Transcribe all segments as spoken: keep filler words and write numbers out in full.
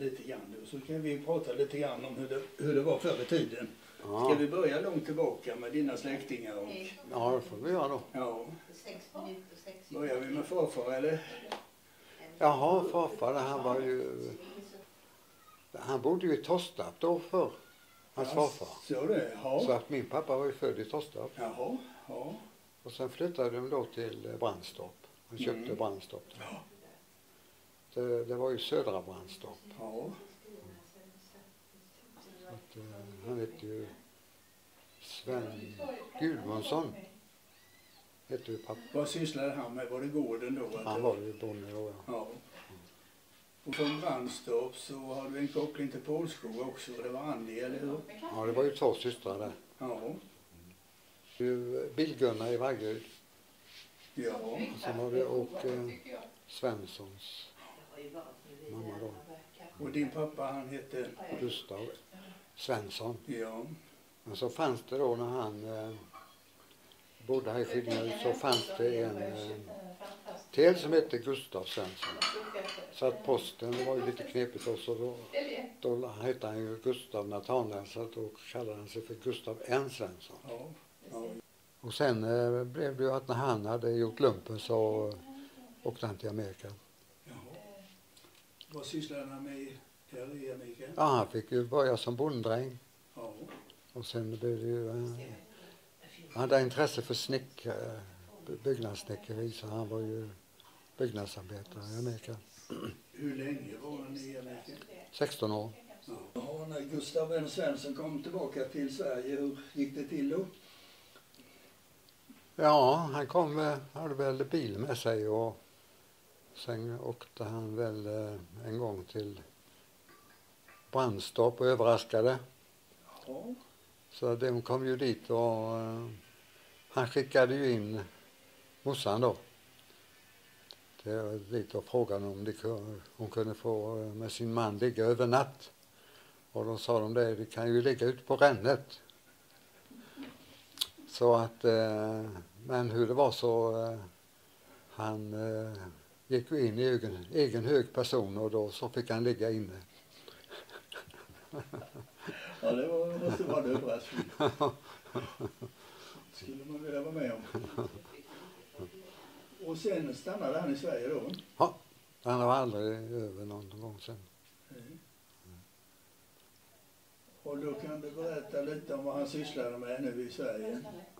lite grann nu. Så kan vi prata lite grann om hur det, hur det var förr i tiden. Ja. Ska vi börja långt tillbaka med dina släktingar? Och, Ja, det får vi göra då. ja. Börjar vi med farfar eller? Jaha, farfar, han var ju... Han bodde ju i Tostarp då förr. Hans Ja, farfar. Så det, ja. Så att min pappa var ju född i Tostarp. Jaha, ja. Och sen flyttade de då till Brandstorp. Han köpte Mm. Brandstorp. Ja. Det, det var ju södra Brandstorp. Ja. Så att, eh, han hette ju Sven Gudmundsson. Hette ju pappa. Vad sysslade han med? Var det gården då? Han var ju bonde då, ja. Ja. Och från Brandstorp så har du en koppling till Pålskog också. Det var Annie, eller hur? Ja, det var ju två systrar där. Ja. Du, Bill-Gunnar i Vaggeryd. Ja. Och sen var det Åke Svenssons mamma då. Och din pappa, han hette? Gustav Svensson. Ja. Men så fanns det då när han eh, bodde här i Skillingaryd så fanns det en eh, till som hette Gustav Svensson. Så att posten, det var ju lite knepigt också då. Då hette han ju Gustav Nathanael så då kallade han sig för Gustav N. Svensson. Ja. Ja. Och sen eh, blev det ju att när han hade gjort lumpen så eh, åkte han till Amerika. Jaha. Vad sysslade han med här i Amerika? Ja, han fick ju börja som bonddräng. Ja. Och sen blev det ju... Eh, han hade intresse för snick, eh, byggnadssnickeri så han var ju byggnadsarbetare i Amerika. Hur länge var han i Amerika? sexton år. Ja. Och när Gustav N. Svensson kom tillbaka till Sverige, hur gick det till då? Ja, han kom, eh, hade väl bil med sig och sen åkte han väl eh, en gång till Brandstorp och överraskade. Ja. Så de kom ju dit och eh, han skickade ju in morsan då. Till, dit och frågade om de, hon kunde få eh, med sin man ligga över natt. Och då sa de det, det kan ju ligga ute på rännet. Så att, eh, men hur det var så, eh, han eh, gick ju in i egen, egen hög person och då så fick han ligga inne. Ja, det var, måste vara en överraskning. Skulle man vilja vara med om. Och sen stannade han i Sverige då? Ja, han var aldrig över någon gång sen. Mm. Och då kan du berätta lite om vad han sysslade med nu i Sverige.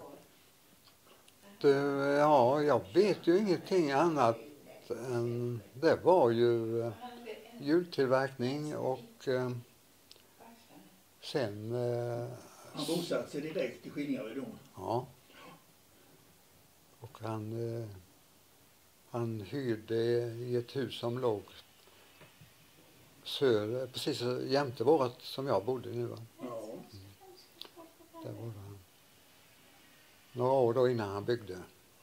Du, ja, jag vet ju ingenting annat än det var ju eh, jultillverkning och eh, sen... Eh, Han bosatte sig direkt i Skillingaryd då? Ja. Och han, eh, han hyrde i ett hus som låg söder, precis jämte vårat som jag bodde nu. Va? Ja. Där var det. Några år då innan han byggde.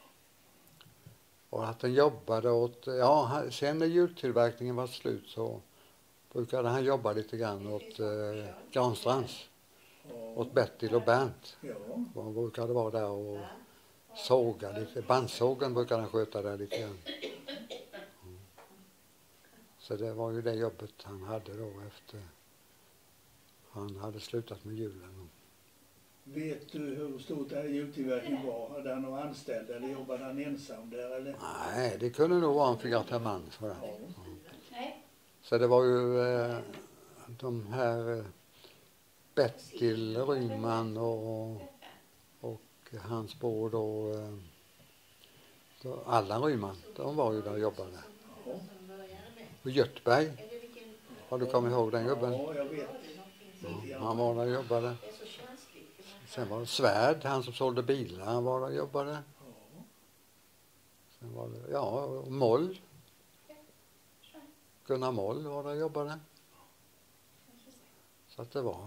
Och att han jobbade åt, ja han, sen när jultillverkningen var slut så brukade han jobba lite grann åt eh, Granstrands. Ja. Åt Bertil och Bernt. Ja. Han brukade vara där och såga lite. Bandsågen brukade han sköta där lite grann. Mm. Så det var ju det jobbet han hade då efter han hade slutat med julen. Vet du hur stort det här jultillverkningen var? Hade han några anställda eller jobbade han ensam där eller? Nej, det kunde nog vara en fyra, fem man. Så, Ja. mm. Så det var ju eh, de här eh, Bertil Ryman och, och hans bror då, eh, då Allan Ryman, de var ju där och jobbade. Ja. Och Göthberg, har du kommit ihåg den gubben? Ja, jag vet. Ja, han var där och jobbade. Sen var det Svärd, han som sålde bilar, han var där och jobbade. Ja. Sen var det, ja, och Moll. Gunnar Moll var där och jobbade. Så att det var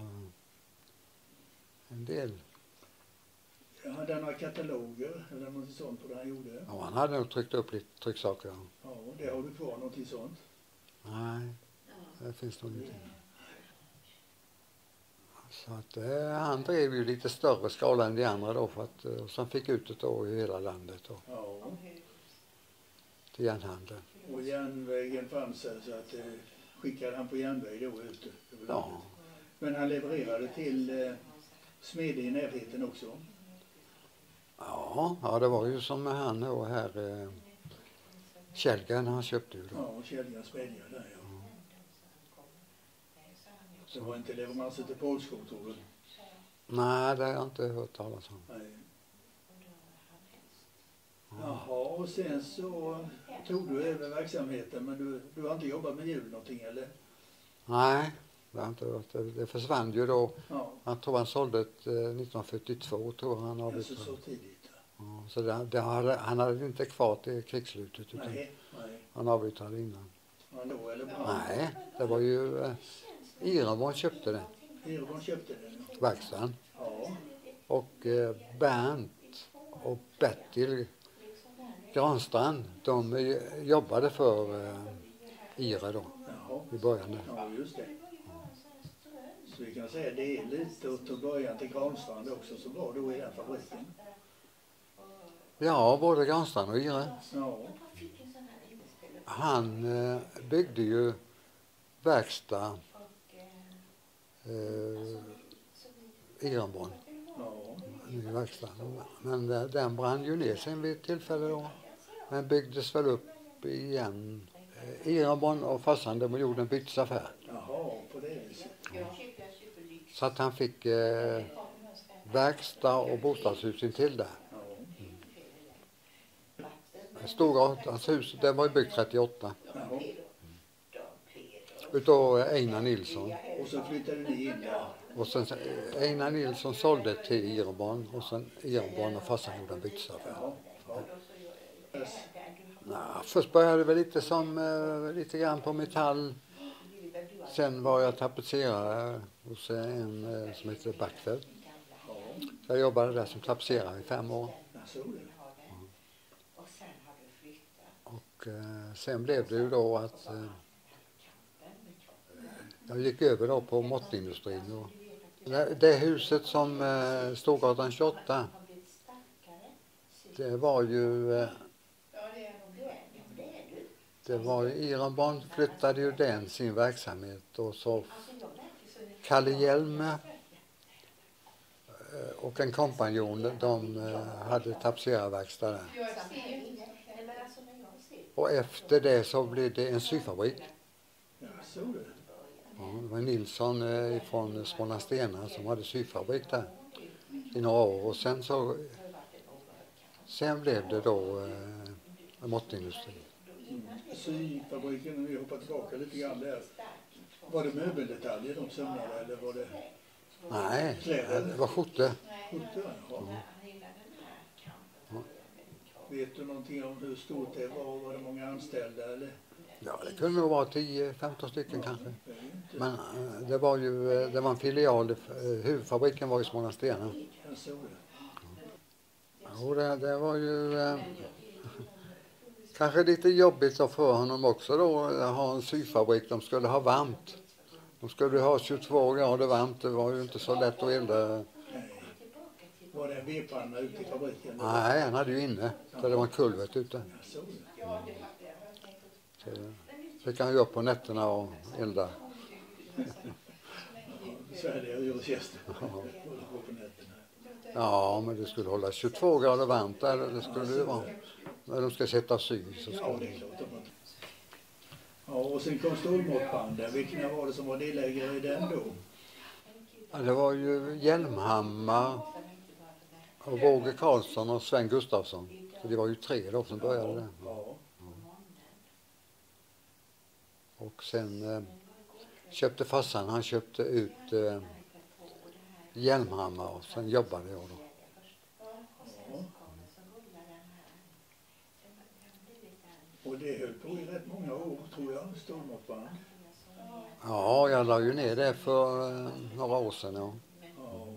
en del. Hade han några kataloger eller något sånt på det han gjorde? Ja, han hade nog tryckt upp lite trycksaker. Ja. Ja, det har du kvar någonting sånt? Nej, det finns nog ingenting. Så att eh, han drev ju lite större skala än de andra då för att eh, sen fick ut det då i hela landet då, Ja. till järnhandeln. Och järnvägen fanns här så att det skickade han på järnväg då ute över Ja. landet. Men han levererade till eh, smede i närheten också. Ja, ja, det var ju som med han och här eh, Källgren, han köpte ju då. Ja, Källgrens smedja där ja. Det var inte leveranser till Polskog tror du? Nej, det har jag inte hört talas om. Nej. Jaha, och sen så tog du över verksamheten, men du, du har inte jobbat med jul någonting eller? Nej, det har inte hört. Det, det försvann ju då. Ja, Han tror han sålde ett eh, nittonhundrafyrtiotvå tror han alltså avyttrade. så tidigt. Ja, så det, det hade, han hade inte kvar till krigsslutet utan Nej, nej. han avyttrade innan. Ja, då eller bra. Nej, det var ju eh, Ireborn köpte det, Ireborn köpte den. verkstaden. Ja, Och eh, Bernt och Bertil Granstrand, de eh, jobbade för eh, Ire då jaha. i början där. Ja, just det. Så vi kan säga det är lite åt början till Granstrand också som var då i den fabriken. Ja, både Granstrand och Ire. Ja, Han eh, byggde ju verkstad eh, Ireborn, ja, ny verkstad. Men eh, den brann ju ner sen vid ett tillfälle då. Men byggdes väl upp igen. Eh, Ireborn och farsan, de gjorde en bytesaffär. jaha, på det viset. Så att han fick eh, verkstad och bostadshus intill där. Ja, Storgatans hus, det var ju byggt trettioåtta. jaha. Utav Einar Nilsson. Och så flyttade ni in där. Och sen eh, Einar Nilsson sålde till Ireborn och sen Ireborn och farsan gjorde en bytesaffär. Ja, ja. Yes. Nah, först började det väl lite som eh, lite grann på metall. Sen var jag tapetserare hos en eh, som heter Backfeldt. Ja, Jag jobbade där som tapetserare i fem år. jag såg det. Och eh, sen blev det ju då att eh, jag gick över då på måttindustrin. Och det, det huset som eh, Storgatan tjugoåtta, det var ju eh, det var ju Ireborn flyttade ju den sin verksamhet och så Kalle Hjelme eh, och en kompanjon, de eh, hade tapetserarverkstad där. Och efter det så blev det en syfabrik. Jag såg det. Ja, det var Nilsson eh, från Smålandstena som hade syfabrik där i några år och sen så sen blev det då eh, måttindustri. Mm. Syfabriken, om vi hoppar tillbaka lite grann där. Var det möbeldetaljer de sömnade eller var det Nej, kläder? det var skjortor. Skjortor? Ja. Vet du någonting om hur stort det var? Var det många anställda eller? Ja, det kunde nog vara tio femton stycken kanske. Det är ju inte. Men eh, det var ju eh, det var en filial, eh, huvudfabriken var i Smålandstena. Jag såg det. Och det, det var ju eh, kanske lite jobbigt då för honom också då att ha en syfabrik. De skulle ha varmt. De skulle ha tjugotvå grader varmt. Det var ju inte så lätt att elda. Nej. Var det en vedpanna ute i fabriken? Nej, han hade ju inne. Så det var en kulvert ute. Jag såg det. Så fick han ju upp på nätterna och elda. Så är det hyresgäster. Håller på på nätterna. Ja, men det skulle hålla tjugotvå grader varmt där. Det skulle det vara. När de ska sätta sy så ska Ja, det är klart. de har- Ja, och sen kom stålmåttbanden. Vilka var det som var delägare i den då? Ja, det var ju Hjälmhammar och Roger Karlsson och Sven Gustafsson. Så det var ju tre då som började där. Ja, Och sen eh, köpte farsan, han köpte ut eh, Hjälmhammar och sen jobbade jag då. ja. Och det höll på i rätt många år tror jag, stålmåttband. Ja, jag la ju ner det för eh, några år sedan. Ja. Ja,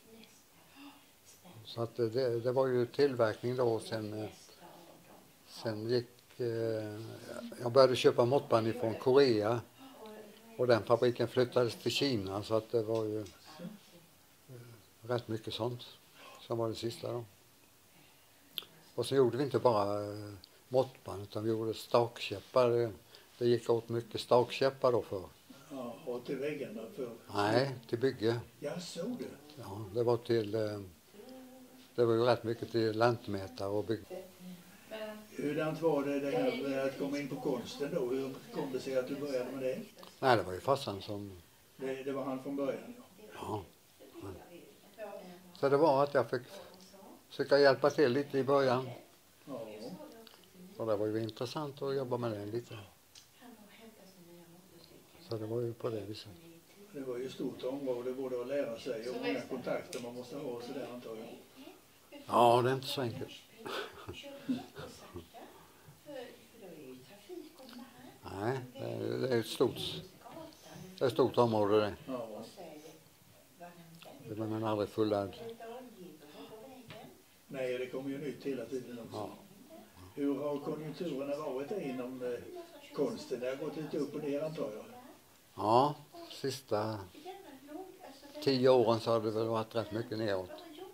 Så att det, det var ju tillverkning då. Sen, eh, sen gick eh, jag började köpa måttband ifrån Korea och den fabriken flyttades till Kina så att det var ju eh, rätt mycket sånt som var det sista då. Och så gjorde vi inte bara eh, måttband utan vi gjorde stakkäppar. Det, det gick åt mycket stakkäppar då för. Ja, och till väggarna för... Nej, till bygge. Ja, så du. Ja, det var till, eh, det var ju rätt mycket till lantmätare och bygge. Hurdant var det, det här med att komma in på konsten då? Hur kom det sig att du började med det? Nej, det var ju farsan som, Det, det var han från början? ja. Men. Så det var att jag fick försöka hjälpa till lite i början. Ja. Och det var ju intressant att jobba med det lite. Så det var ju på det viset. Det var ju ett stort område både att lära sig och många kontakter man måste ha och sådär antar jag. Ja, det är inte så enkelt. Nej, det är, det är ett stort, det är ett stort område det. Ja. Det var man aldrig fullärd. Nej, det kommer ju nytt hela tiden också. Ja. Hur har konjunkturerna varit inom eh, konsten? Det har gått lite upp och ner antar jag. Ja, sista tio åren så har det väl varit rätt mycket neråt.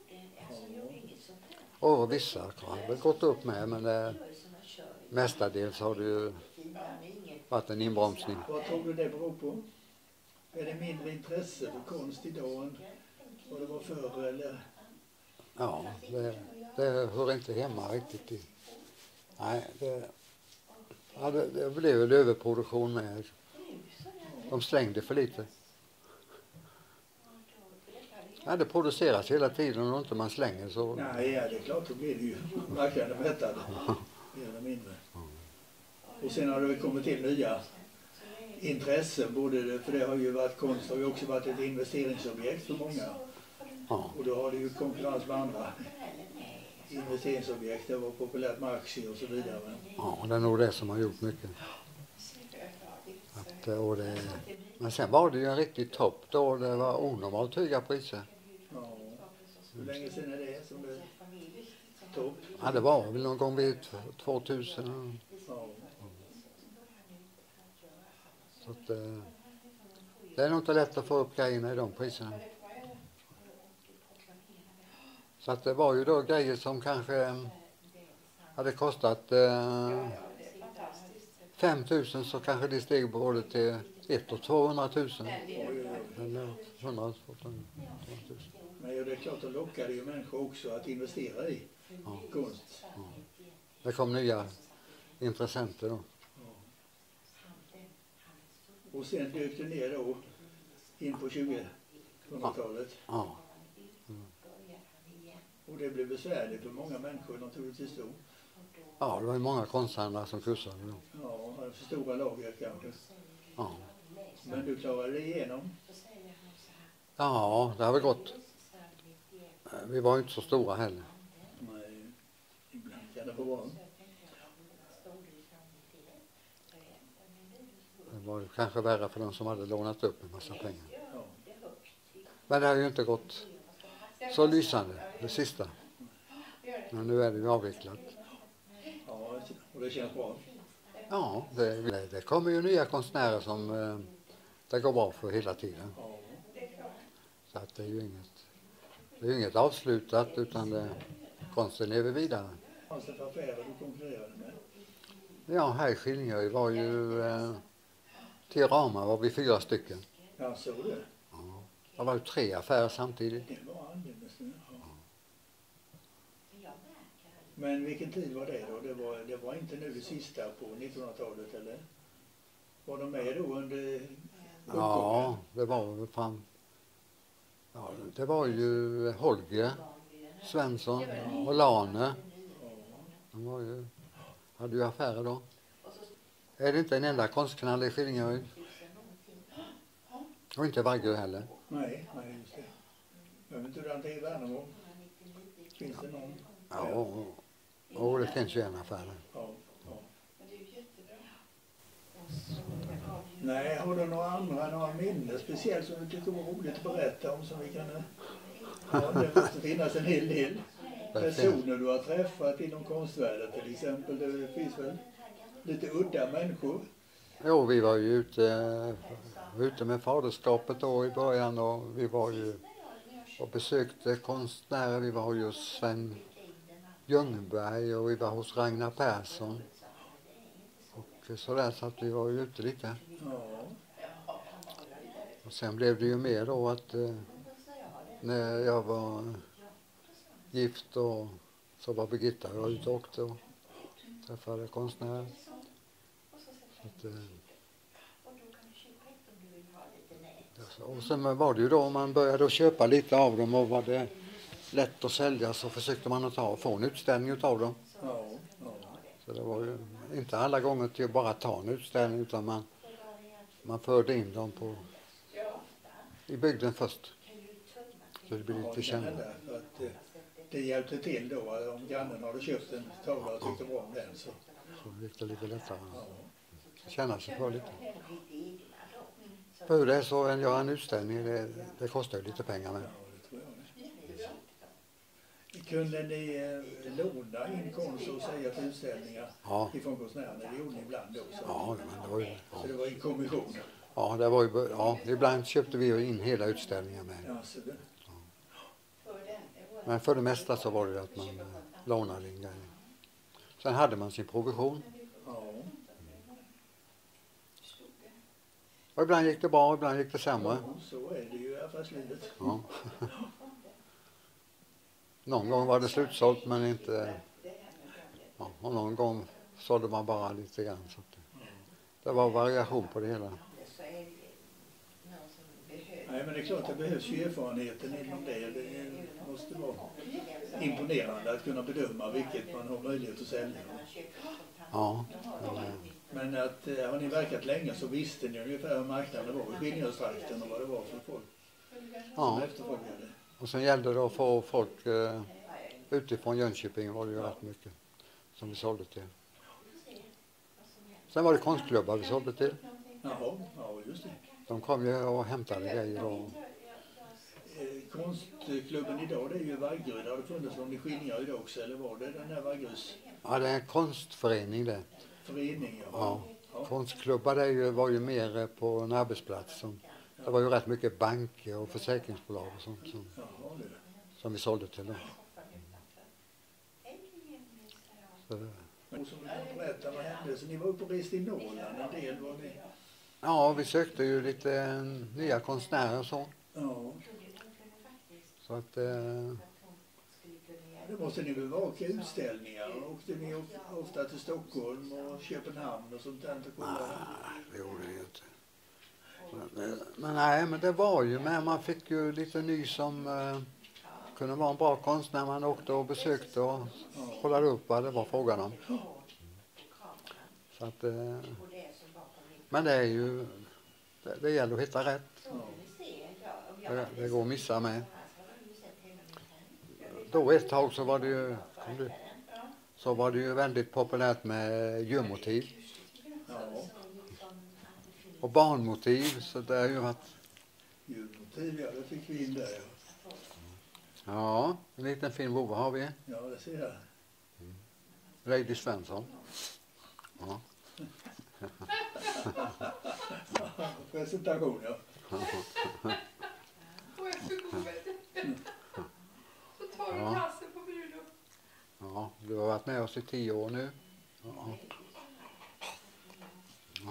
Och vissa har väl gått upp med, men det, mestadels har det ju varit en inbromsning. Vad tror du det beror på? Är det mindre intresse för konst idag än vad det var förr eller? Ja, det, det hör inte hemma riktigt i. Nej, det, ja, det, det blev väl överproduktion med. De slängde för lite. Ja, det produceras hela tiden och inte man slänger så. Nej, ja, det är klart, då blir det ju marknaden mättad. Mer eller mindre. Och sen har det kommit till nya intressen, både det, för det har ju varit, konst har ju också varit ett investeringsobjekt för många. Ja. Och då har det ju konkurrens med andra investeringsobjekt. Det var populärt med aktier och så vidare. Ja, det är nog det som har gjort mycket. Att, och det, men sen var det ju en riktig topp då, det var onormalt höga priser. Ja. Hur länge sedan är det som det topp? Ja, det var väl någon gång vid tvåtusen. Ja. Så att, eh, det är nog inte lätt att få upp grejerna i de priserna. Så att det var ju då grejer som kanske hade kostat eh, fem tusen, så kanske det steg både till ett och tvåhundratusen. Eller hundra tusen. Men det är klart, att lockade ju människor också att investera i Ja. konst. Ja. Det kom nya intressenter då. Och sen dök det ner då in på tjugohundratalet. Ja. Och det blev besvärligt för många människor naturligtvis då. Ja, det var ju många konsthandlare som kursade då. Ja, hade för stora lager kanske. Ja. Men du klarade det igenom. Ja, det har väl gått. Vi var ju inte så stora heller. Nej, ibland kan det få vara. Det var ju kanske värre för de som hade lånat upp en massa pengar. Ja. Men det har ju inte gått så lysande, det sista. Men nu är det ju avvecklat. Ja, och det känns bra. Ja, det, det kommer ju nya konstnärer som eh, det går bra för hela tiden. Ja. Så att det är ju inget, det är ju inget avslutat, utan det, konsten lever vidare. Fanns det för affärer du konkurrerade med? Ja, här i Skillingaryd var ju eh, till Ramar var vi fyra stycken. Ja, så det. Ja. Det var ju tre affärer samtidigt. Det var annorlunda. Ja. Men vilken tid var det då? Det var, det var inte nu det sista på nittonhundratalet eller? Var de med då under uppgången? Ja, det var väl fram. Ja, det var ju Holger Svensson och Lane. De var ju, hade ju affärer då. Är det inte en enda konstknall i Skillingaryd? Och inte Vagge heller. Nej, nej just det. Jag vet inte hur det är i Värnamo. Finns det någon? Ja, och, och det finns ju en affär. Ja, ja. Nej, har du några andra, några minnen speciellt som du tycker var roligt att berätta om som vi kan... Ja, det måste finnas en hel del personer du har träffat inom konstvärlden till exempel. Det finns väl lite udda människor. Jo, vi var ju ute, ute med faderskapet då i början, och vi var ju och besökte konstnärer. Vi var ju hos Sven Ljungberg och vi var hos Ragnar Persson. Och sådär så att vi var ju ute lite. Ja. Och sen blev det ju mer då att eh, när jag var gift och så var Birgitta och jag ute och åkte och träffade konstnärer. Så att, eh, och sen var det ju då man började köpa lite av dem och var det lätt att sälja så försökte man att ta få en utställning utav dem. Ja, ja. Så det var ju inte alla gånger till att bara ta en utställning utan man, man förde in dem på, i bygden först. Så det blir lite kännare. Ja, att det, det hjälpte till då om grannen hade köpt en tavla och tyckte bra om den så. Så gick det lite lättare. Ja. Känna sig för lite. För det är så en gör en utställning, det, det kostar ju lite pengar med. Ja, det tror jag det. Kunde ni eh, låna in konst och säga till utställningar Ja. ifrån konstnärerna? Det gjorde ni ibland också. Ja, men det var ju, ja. Så det var en kommission. Ja, det var ju, ja, ibland köpte vi ju in hela utställningar med. Ja, så det. Men för det mesta så var det att man eh, lånade in grejer. Sen hade man sin provision. Ja. Och ibland gick det bra, ibland gick det sämre. Ja, så är det ju i affärslivet. Ja. Någon gång var det slutsålt men inte... Ja, och någon gång sålde man bara lite grann. Så att det, det var variation på det hela. Nej, men det är klart det behövs ju erfarenheten inom det. Det måste vara imponerande att kunna bedöma vilket man har möjlighet att sälja. Ja. Men, Men att eh, har ni verkat länge så visste ni ungefär hur marknaden var i Skillingaröstrakten och vad det var för folk ja. som efterfrågade. Och sen gällde det att få folk eh, utifrån Jönköping var det ju rätt mycket som vi sålde till. Sen var det konstklubbar vi sålde till. Jaha, ja just det. De kom ju och hämtade grejer och... Eh, konstklubben idag det är ju Vaggeryd. Har det funnits någon i Skillingaryd idag också eller var det den här Vaggeryds Ja, det är en konstförening det. förening? Ja. Ja. Ja. Konstklubbar det är ju, var ju mer eh, på en arbetsplats. Som, det var ju rätt mycket banker och försäkringsbolag och sånt som, Jaha, det. som vi sålde till dem. Så, Och som du kan berätta vad hände, så ni var uppe och reste i Norrland en del var ni? ja, vi sökte ju lite eh, nya konstnärer och så. Ja, Så att... Eh, det måste ni väl vara till utställningar? Åkte ni ofta till Stockholm och Köpenhamn och sånt där? Och kolla? nej, det gjorde vi inte. Men, men nej, men det var ju med. Man fick ju lite ny som eh, kunde vara en bra konstnär. Man åkte och besökte och kollade upp vad det var frågan om. Så att, eh, men det är ju, det, det gäller att hitta rätt. Det, det går att missa med. Då ett tag så var det ju, så var det ju väldigt populärt med djurmotiv. Ja, Och barnmotiv, så det är ju varit... ljudmotiv, ja det fick vi in där. Ja, Ja, en liten fin vovve har vi. ja det ser jag. Lady Svensson. Ja. Presentation, ja. Ja. Ja, du har varit med oss i tio år nu. Ja. Ja.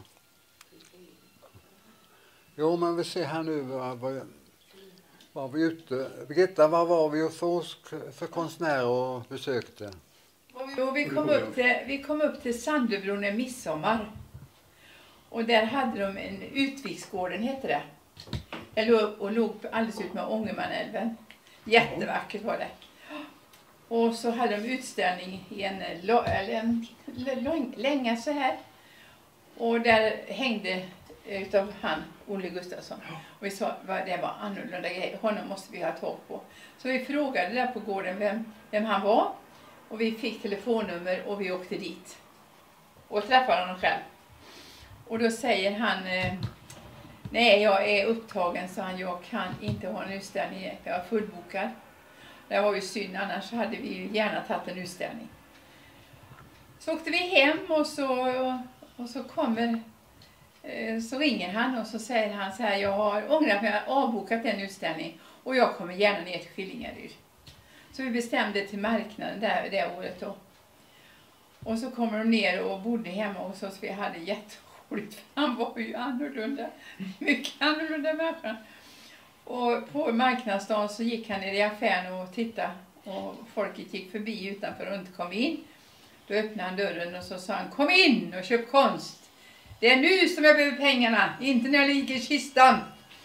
Jo, men vi ser här nu vad, vad, vad vi ute. Birgitta, vad var vi för, för konstnärer och besökte? Jo, vi kom upp till, vi kom upp till Sandöbron en midsommar. Och där hade de en Utviksgården heter det. Jag låg, och låg alldeles ut med Ångermanälven. Jättevackert var det. Och så hade de utställning i en, eller en länga så här. Och där hängde utav han, Olle Gustafsson. Och vi sa att det var annorlunda grejer. Honom måste vi ha tag på. Så vi frågade där på gården vem, vem han var. Och vi fick telefonnummer och vi åkte dit. Och träffade honom själv. Och då säger han, nej jag är upptagen, så han, jag kan inte ha en utställning, jag är fullbokad. Det var ju synd, annars hade vi ju gärna tagit en utställning. Så åkte vi hem och så, och så kommer, så ringer han och så säger han så här, jag har ångrat mig, jag har avbokat en utställning och jag kommer gärna ner till Skillingaryd. Så vi bestämde till marknaden där det året då. Och så kommer de ner och bodde hemma hos oss. Vi hade jätteroligt. Han var ju annorlunda. Mycket annorlunda människa. Och på marknadsdagen så gick han i affären och tittade. Och folket gick förbi utanför och inte kom in. Då öppnade han dörren och så sa han: kom in och köp konst. Det är nu som jag behöver pengarna. Inte när jag ligger i kistan.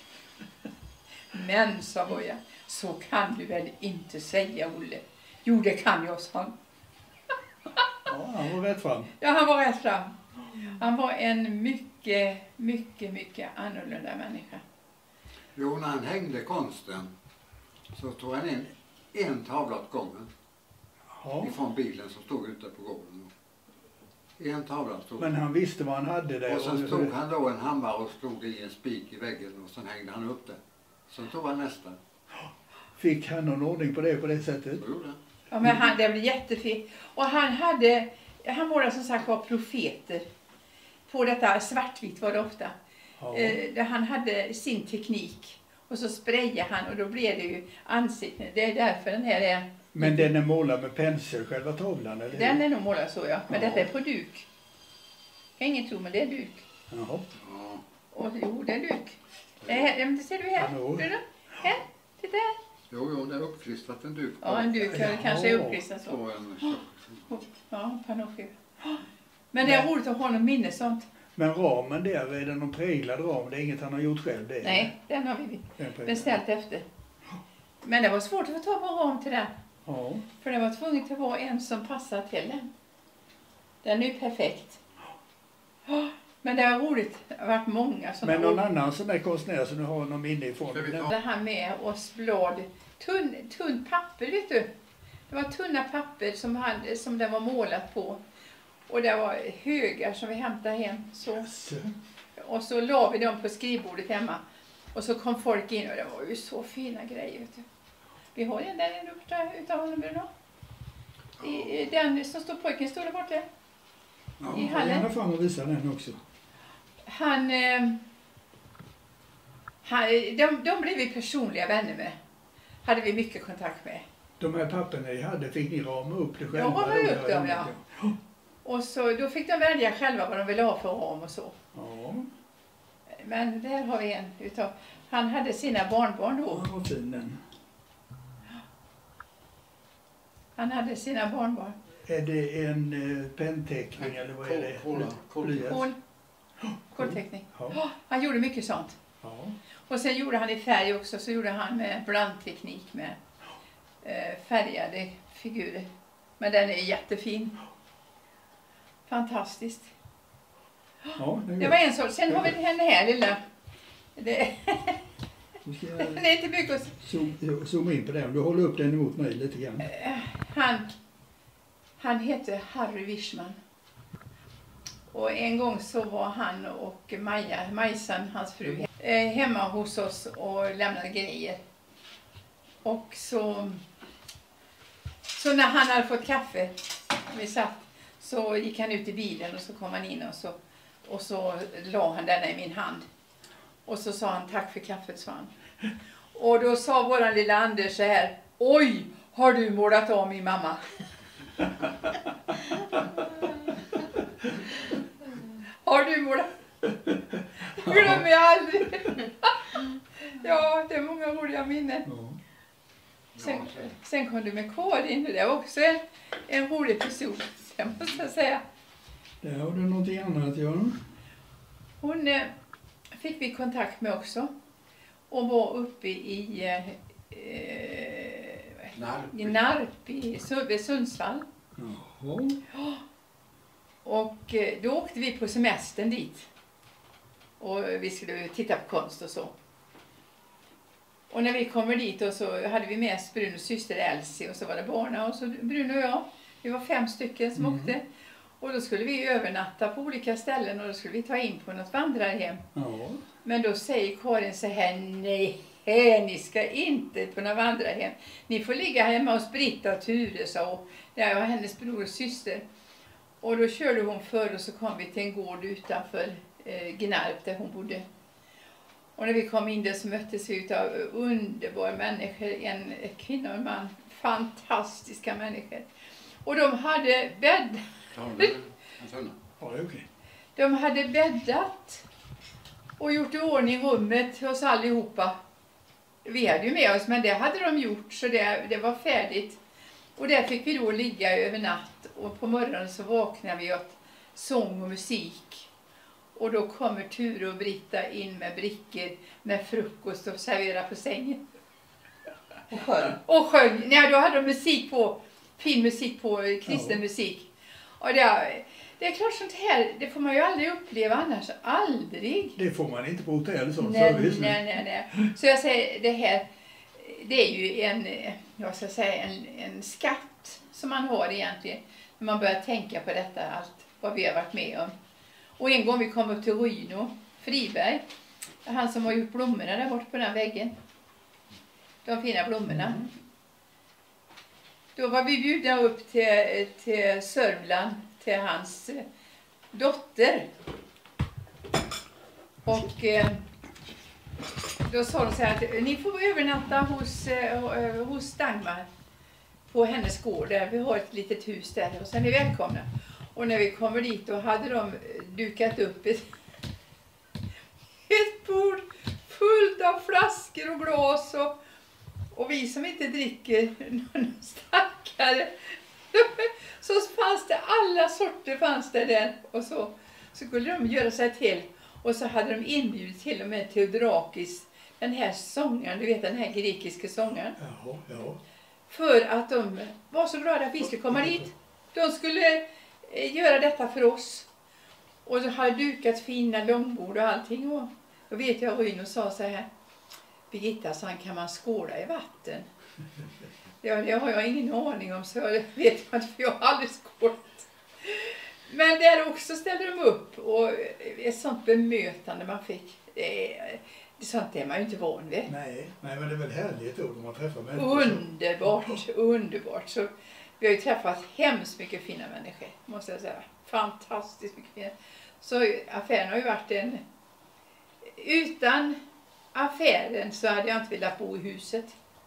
Men, sa Boja, så kan du väl inte säga, Olle. Jo, det kan jag, sa han. Ja, han var rätt fram. Ja, han var rätt fram. Han var en mycket, mycket, mycket annorlunda människa. Jo, när han hängde konsten så tog han in en tavla åt gången. Ja. Ifrån bilen som stod ute på gården. En tavla stod. Men han visste vad han hade där. Och sen stod han då en hammare och slog i en spik i väggen och sen hängde han upp det. Sen tog han nästa. Fick han någon ordning på det på det sättet? Så gjorde han. Ja, men han, det blev jättefint. Och han hade, han målade som sagt var profeter. På detta svartvitt var det ofta. Ja. Eh, där han hade sin teknik. Och så sprayade han och då blev det ju ansikten. Det är därför den här är... Men den är målad med pensel, själva tavlan, eller hur? Den är nog målad så, ja. Men Ja. detta är på duk. Kan ingen tro, men det är duk. Jaha. Ja. Och jo, det är duk. Det, här, ja, men det ser du här. Hallå. Ser du? Här, titta här. Jo, jo, det är uppklistrat en duk på. Ja, en duk Jaha. kanske är uppklistad så. Och en tjock. Ja, panoskiva. Men det är roligt att ha någon minne sånt. Men ramen där, är det någon präglad ram? Det är inget han har gjort själv? Det är Nej, den har vi den präglad. beställt efter. Men det var svårt att få ta på ram till den. Ja. För det var tvunget att vara en som passar till den. Den är ju perfekt. Men det var roligt. Det har varit många sådana. Men någon annan som är konstnär som du har någon minne ifrån? Ska vi ta- Det här med oss blad. Tunn, tunn papper, vet du. Det var tunna papper som, hade, som det var målat på. Och det var högar som vi hämtade hem. Så. Så. Och så la vi dem på skrivbordet hemma. Och så kom folk in och det var ju så fina grejer. Vet du. Vi har den där uppe utav honom, Bruno. I, den som står, pojken står där borta. Ja, I jag får hallen. gärna fram och visa den också. Han, eh, han, de, de blev vi personliga vänner med. Hade vi mycket kontakt med. De här papperna ni hade, fick ni rama upp det själva? rama då? upp dem, ja. Och så, då fick de välja själva vad de ville ha för ram och så. Ja, Men där har vi en utav. Han hade sina barnbarn då. ja vad fin den. Han hade sina barnbarn. Är det en eh, pennteckning eller vad är det? Kola, kola. Blyerts? Kol, kolteckning. Ja. Han gjorde mycket sånt. Ja. Och sen gjorde han i färg också. Så gjorde han med blandteknik med eh, färgade figurer. Men den är jättefin. Fantastiskt. Ja, det är Det gott. var en sort. Sen har vi den här lilla. Det, Nu ska jag det är inte mycket att... zoom- zooma in på den. Du håller upp den emot mig lite grann. Han, han heter Harry Wischman. Och en gång så var han och Maja, Majsan, hans fru, eh, hemma hos oss och lämnade grejer. Och så, så när han hade fått kaffe, vi satt, så gick han ut i bilen och så kom han in och så, och så la han denna i min hand. Och så sa han tack för kaffet, sa han. Och då sa våran lilla Anders så här: oj, har du målat av min mamma? Har du målat? Glömmer jag aldrig. Ja, det är många roliga minnen. Ja. Sen, sen kom du med Karin och det var också en, en rolig person, det måste jag säga. Där har du någonting annat, ja. Hon eh, fick vi kontakt med också och var uppe i, eh, Narp. i Narp i Su- vid Sundsvall. Jaha. Och eh, då åkte vi på semestern dit. Och vi skulle titta på konst och så. Och när vi kommer dit och så hade vi med oss Brunos syster Elsie och så var det barnen och så Bruno och jag. Vi var fem stycken som Mm. åkte. Och då skulle vi övernatta på olika ställen och då skulle vi ta in på något vandrarhem. Ja. Men då säger Karin så här: nej, ni ska inte på något vandrarhem. Ni får ligga hemma hos Britta och Ture, sa hon. Det var hennes bror och syster. Och då körde hon för och så kom vi till en gård utanför eh, Gnarp där hon bodde. Och när vi kom in där så möttes vi av underbara människor, en kvinna och en man. Fantastiska människor. Och de hade bädd, Ja, det är en sån. Ja, det är okej. De hade bäddat och gjort i ordning rummet hos allihopa. Vi hade ju med oss, men det hade de gjort så det, det var färdigt. Och där fick vi då ligga över natt och på morgonen så vaknade vi åt sång och musik. Och då kommer Ture och Britta in med brickor med frukost och servera på sängen. Och sjöng. Och sjöng. Nej, då hade de musik på, fin musik på, kristen ja. musik. Och det, det är klart sånt här, det får man ju aldrig uppleva annars. Aldrig. Det får man inte på hotell som nej, service. Nej, nej, nej. Så jag säger, det här, det är ju en, jag ska säga, en, en skatt som man har egentligen. När man börjar tänka på detta, allt vad vi har varit med om. Och en gång vi kom upp till Ryno Friberg. Han som har gjort blommorna där borta på den väggen. De fina blommorna. Mm. Då var vi bjudna upp till, till Sörmland, till hans dotter. Och eh, då sa de så här att ni får övernatta hos, eh, hos Dagmar på hennes gård där. Vi har ett litet hus där och sen är ni välkomna. Och när vi kommer dit då hade de dukat upp ett, ett bord fullt av flaskor och glas och, och vi som inte dricker någon starkare. Så fanns det alla sorter fanns det där och så, så skulle de göra sig till och så hade de inbjudit till och med Theodorakis, den här sångaren, du vet den här grekiska sångaren. Ja, ja. För att de var så glada att vi skulle komma dit. De skulle göra detta för oss. Och så hade dukat fina långbord och allting. Och då vet jag Ryno sa så här: Birgitta, så kan man skåla i vatten? Ja, det har jag ingen aning om, så jag vet jag inte, för jag har aldrig skålat. Men där också ställde de upp och ett sånt bemötande man fick. Det är, det sånt är man ju inte van vid. Nej, nej, men det är väl härligt då när man träffar människor. Underbart, underbart. Så vi har ju träffat hemskt mycket fina människor, måste jag säga. Fantastiskt mycket fina. Så affären har ju varit en... Utan affären så hade jag inte velat bo i huset.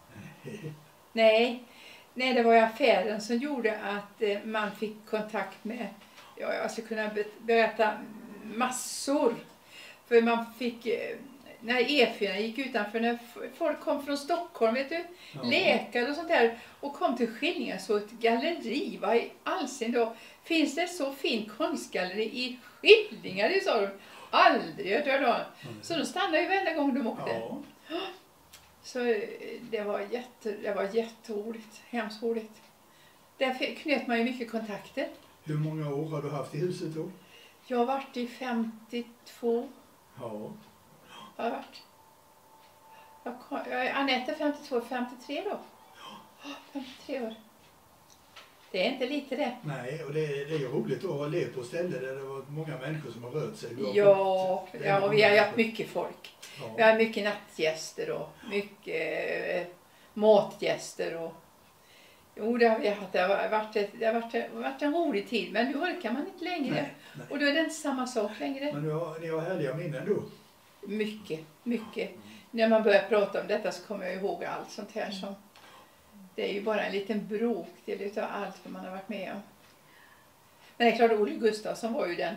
Nej, nej, det var ju affären som gjorde att man fick kontakt med... Ja, jag skulle kunna berätta massor. För man fick... När E fyra gick utanför, när folk kom från Stockholm, vet du, ja. läkare och sånt där, och kom till Skillingar, så ett galleri, vad i allsin då, finns det så fin konstgalleri i Skillingar, det sa de, aldrig hört jag då. Mm. Så de stannade ju varenda gång de åkte. Ja. Så det var, jätte, det var jätteroligt, hemskt roligt. Där knöt man ju mycket kontakter. Hur många år har du haft i huset då? Jag har varit i femtiotvå. Ja. Jag har varit. Jag kom, jag, Anette är femtiotvå, femtiotre då. Ja, femtiotre år. Det är inte lite det. Nej, och det, det är ju roligt att ha levt på ställen där det var många människor som har rört sig. Har ja, ja, och vi har haft mycket folk. Ja. Vi har mycket nattgäster och mycket eh, matgäster. Och, jo, det har vi haft. Det har varit, ett, det har varit, det har varit en rolig tid, men nu orkar man inte längre. Nej, nej. Och då är det inte samma sak längre. Men ni har, ni har härliga minnen då? Mycket, mycket. När man börjar prata om detta så kommer jag ihåg allt sånt här som... Det är ju bara en liten bråkdel utav allt som man har varit med om. Men det är klart, Olle Gustafsson var ju den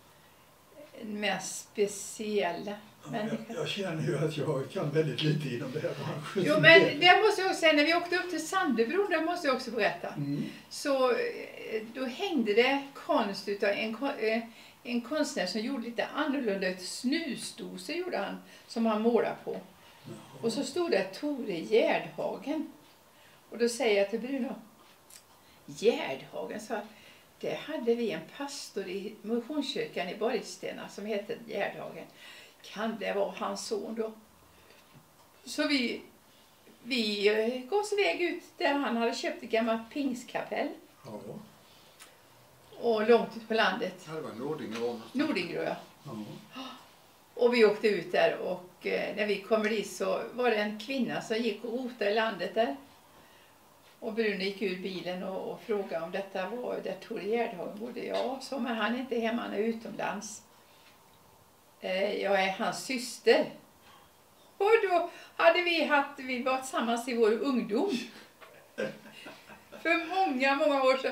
mest speciella ja, människan. Jag, jag känner ju att jag kan väldigt lite inom det här. Jo, men det måste jag också säga, när vi åkte upp till Sandöbron, det måste jag också berätta. Mm. Så då hängde det konst utav en, en konstnär som gjorde lite annorlunda, ett snusdosor gjorde han, som han målade på. Ja. Och så stod det Tore Gärdhagen. Och då säger jag till Bruno, Gärdhagen, sa det hade vi en pastor i Missionskyrkan i Borgstena som hette Gärdhagen. Kan det vara hans son då? Så vi, vi gav oss iväg ut där han hade köpt ett gammalt pingskapell. Ja. Och långt ut på landet. Ja, det var Nordingrå. Nordingrå, ja. Ja. Och vi åkte ut där och eh, när vi kommer dit så var det en kvinna som gick och rotade i landet där. Och Bruno gick ur bilen och, och frågade om detta var där Tore Gärdhagen bodde. Ja, så, men han är inte hemma, han är utomlands. Eh, jag är hans syster. Och då hade vi haft, vi var tillsammans i vår ungdom. För många, många år sedan. Och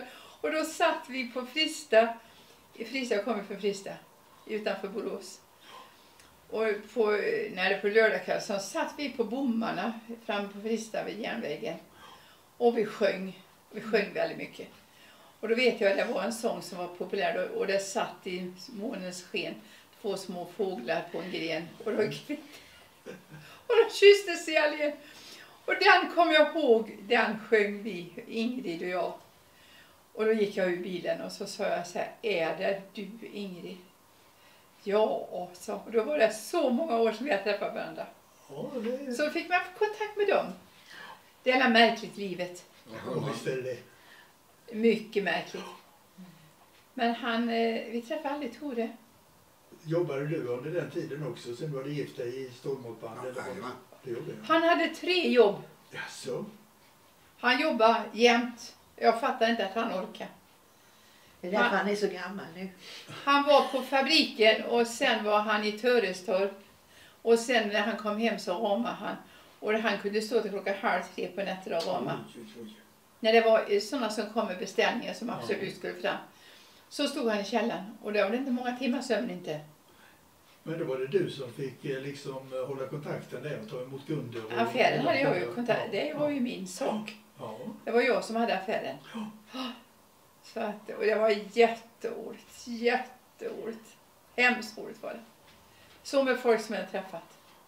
Och då satt vi på Frista, i Frista, jag kommer från Frista, utanför Borås. Och på, när det på lördagkväll så satt vi på bommarna fram på Frista vid järnvägen. Och vi sjöng, vi sjöng väldigt mycket. Och då vet jag att det var en sång som var populär och det satt i månens sken två små fåglar på en gren. Och då, och de kysstes i allen. Och den kom jag ihåg, den sjöng vi, Ingrid och jag. Och då gick jag ur bilen och så sa jag så här, är det du Ingrid? Ja, så. Och då var det så många år som vi hade träffat varandra. Ja, det... Så fick man kontakt med dem. Det är märkligt livet. Ja, visst är det. Mycket märkligt. Men han, vi träffade aldrig Tore. Jobbade du under den tiden också, sen var du gift dig i stålmåttband? Ja, eller vad? Det gjorde jag. Han hade tre jobb. Jaså? Han jobbade jämt. Jag fattar inte att han orkar. Det är därför han är så gammal nu. Han var på fabriken och sen var han i Törestorp. Och sen när han kom hem så ramade han. Och han kunde stå till klockan halv tre på nätter och rama. När det var sådana som kom med beställningar som absolut skulle fram. Så stod han i källaren och det var inte många timmar sömn inte. Men då var det du som fick liksom hålla kontakten där och ta emot kunder? Och affären hade jag ju kontakt, det var ju min sak. Ja. Det var jag som hade affären. Så att, och det var jätteroligt, jätteroligt. Hemskt roligt var det. Så med folk som jag träffat.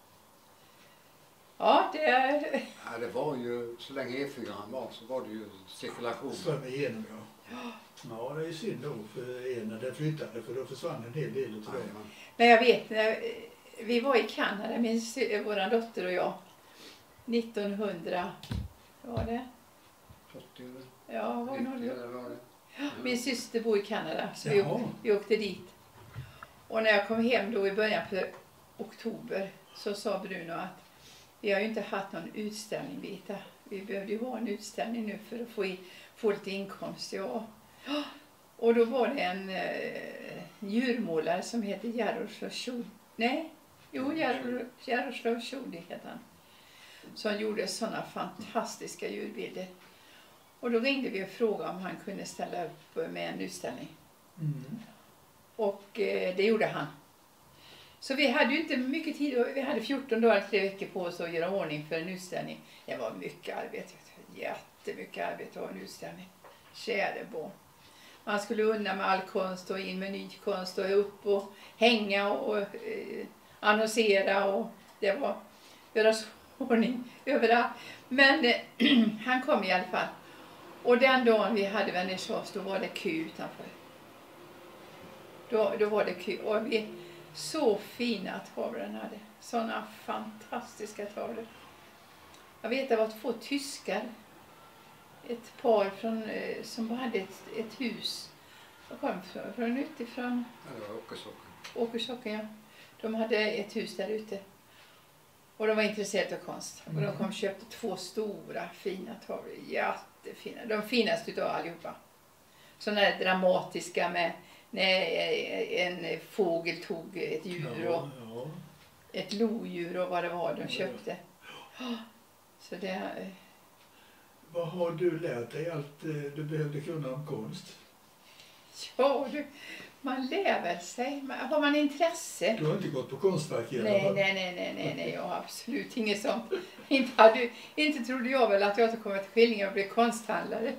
Ja, det är... Ja, det var ju, så länge E fyra var så var det ju cirkulation. Ström igenom, ja. Ja, det är synd då för er när det flyttade, för då försvann en hel del utav det. Men jag vet, när vi var i Kanada, min, vår dotter och jag, nittonhundra, vad var det? fyrtio, Ja, var det nittio, eller var det? Min syster bor i Kanada, så vi Jaha. åkte, vi åkte dit. Och när jag kom hem då i början på oktober så sa Bruno att vi har ju inte haft någon utställning, Vita. Vi behövde ju ha en utställning nu för att få, i, få lite inkomst. Ja. Och då var det en eh, djurmålare som heter Jaroslav Schudi. Nej, jo, Jaroslav Schudi heter han. Som gjorde sådana fantastiska djurbilder. Och då ringde vi och frågade om han kunde ställa upp med en utställning. Mm. Och eh, det gjorde han. Så vi hade ju inte mycket tid. Vi hade fjorton dagar, tre veckor på oss att göra ordning för en utställning. Det var mycket arbete. Jättemycket arbete att ha en utställning. Käre barn. Man skulle unna med all konst och in med ny konst och upp och hänga och eh, annonsera. Och det var göra ordning överallt. Men eh, han kom i alla fall. Och den dagen vi hade vernissage då var det kö utanför. Då, då var det kö. Och vi, så fina tavlor han hade. Sådana fantastiska tavlor. Jag vet att det var två tyskar. Ett par från, eh, som hade ett, ett hus. De kom från, från utifrån. Ja, det var Åkersåken. Åkersåken, ja. De hade ett hus där ute. Och de var intresserade av konst. Och de kom och köpte två stora fina tavlor. Jättefina. De finaste utav allihopa. Sådana där dramatiska med när en fågel tog ett djur och Ja, ja. ett lodjur och vad det var de köpte. Så det... Vad har du lärt dig allt eh, du behövde kunna om konst? Ja, du, man lär väl sig. Har man intresse? Du har inte gått på konstfack igen? Nej, nej, nej, nej, nej, nej, jag har absolut inget sånt. Inte, hade, inte trodde jag väl att jag skulle komma till Skillinge och bli konsthandlare.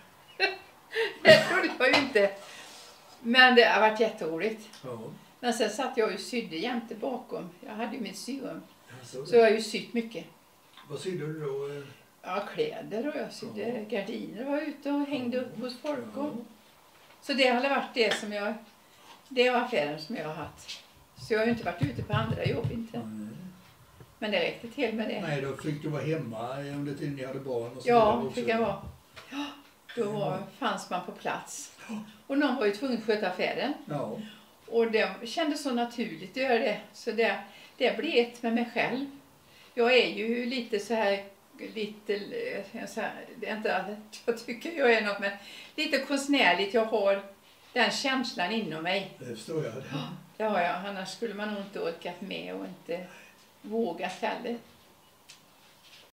Det trodde jag ju inte. Men det har varit jätteroligt. Ja. Men sen satt jag och sydde jämte bakom. Jag hade ju mitt syrum. Alltså, Så jag har ju sytt mycket. vad sydde du då? Ja, kläder och jag sydde Ja. gardiner. Var ute och hängde upp hos folk. Ja. Och... Så det har varit det som jag... Det var affären som jag har haft. Så jag har ju inte varit ute på andra jobb inte. Mm. Men det räckte till med det. Nej, då fick du vara hemma under tiden ni hade barn och så Ja, vidare också. fick jag vara. Ja, då var, fanns man på plats. Och någon var ju tvungen att sköta affären. Ja. Och det kändes så naturligt att göra det. Så det, det blev ett med mig själv. Jag är ju lite så här, lite, så här, det är inte att jag tycker jag är något, men lite konstnärligt. Jag har den känslan inom mig. Det förstår jag. Det har jag, annars skulle man nog inte orkat med och inte vågat heller.